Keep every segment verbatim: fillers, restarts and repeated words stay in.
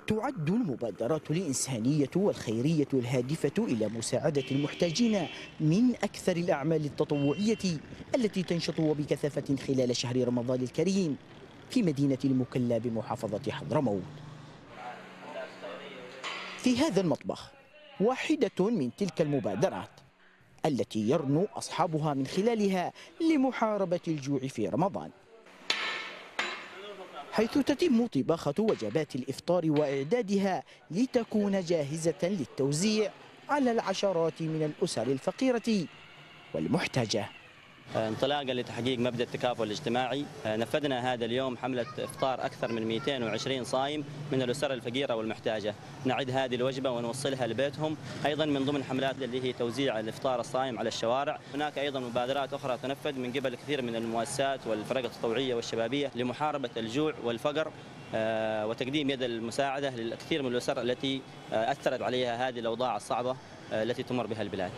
تعد المبادرات الإنسانية والخيرية الهادفة إلى مساعدة المحتاجين من أكثر الأعمال التطوعية التي تنشط وبكثافة خلال شهر رمضان الكريم في مدينة المكلا بمحافظة حضرموت. في هذا المطبخ واحدة من تلك المبادرات التي يرنو أصحابها من خلالها لمحاربة الجوع في رمضان، حيث تتم طباخة وجبات الإفطار وإعدادها لتكون جاهزة للتوزيع على العشرات من الأسر الفقيرة والمحتاجة. انطلاقا لتحقيق مبدأ التكافل الاجتماعي، نفذنا هذا اليوم حملة إفطار أكثر من مئتين وعشرين صائم من الأسر الفقيرة والمحتاجة، نعد هذه الوجبة ونوصلها لبيتهم. أيضا من ضمن حملات اللي هي توزيع الإفطار الصائم على الشوارع. هناك أيضا مبادرات أخرى تنفذ من قبل كثير من المؤسسات والفرق التطوعية والشبابية لمحاربة الجوع والفقر وتقديم يد المساعدة للكثير من الأسر التي أثرت عليها هذه الأوضاع الصعبة التي تمر بها البلاد.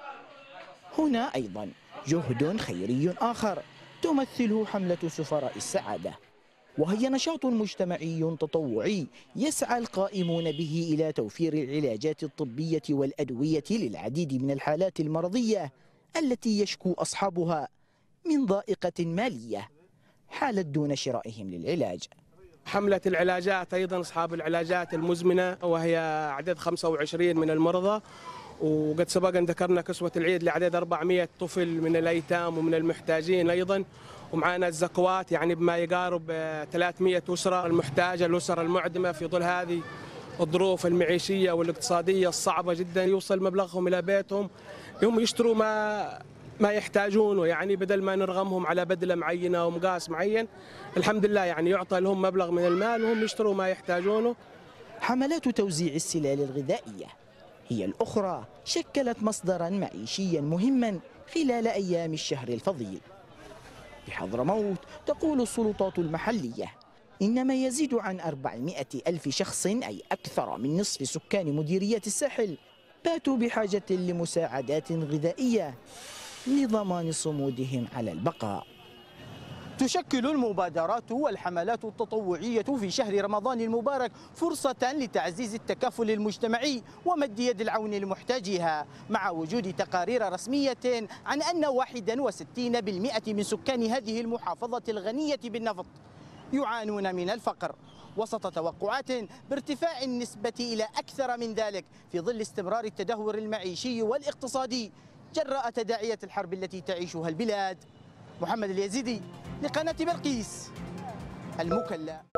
هنا أيضا جهد خيري آخر تمثله حملة سفراء السعادة، وهي نشاط مجتمعي تطوعي يسعى القائمون به إلى توفير العلاجات الطبية والأدوية للعديد من الحالات المرضية التي يشكو أصحابها من ضائقة مالية حالت دون شرائهم للعلاج. حملة العلاجات أيضا أصحاب العلاجات المزمنة، وهي عدد خمسة وعشرين من المرضى، وقد سبق أن ذكرنا كسوة العيد لعدد أربعمئة طفل من الأيتام ومن المحتاجين أيضا، ومعنا الزكوات يعني بما يقارب ثلاثمئة أسرة المحتاجة، الأسر المعدمة في ظل هذه الظروف المعيشية والاقتصادية الصعبة جدا، يوصل مبلغهم إلى بيتهم هم يشتروا ما ما يحتاجونه، يعني بدل ما نرغمهم على بدلة معينة ومقاس معين، الحمد لله يعني يعطى لهم مبلغ من المال وهم يشتروا ما يحتاجونه. حملات توزيع السلال الغذائية هي الأخرى شكلت مصدرا معيشيا مهما خلال أيام الشهر الفضيل. في حضرموت تقول السلطات المحلية إن ما يزيد عن أربعمئة ألف شخص، أي أكثر من نصف سكان مديرية الساحل، باتوا بحاجة لمساعدات غذائية لضمان صمودهم على البقاء. تشكل المبادرات والحملات التطوعية في شهر رمضان المبارك فرصة لتعزيز التكافل المجتمعي ومد يد العون لمحتاجيها، مع وجود تقارير رسمية عن أن واحد وستين بالمئة من سكان هذه المحافظة الغنية بالنفط يعانون من الفقر، وسط توقعات بارتفاع النسبة إلى أكثر من ذلك في ظل استمرار التدهور المعيشي والاقتصادي جراء تداعيات الحرب التي تعيشها البلاد. محمد اليزيدي لقناة بلقيس، المكلا.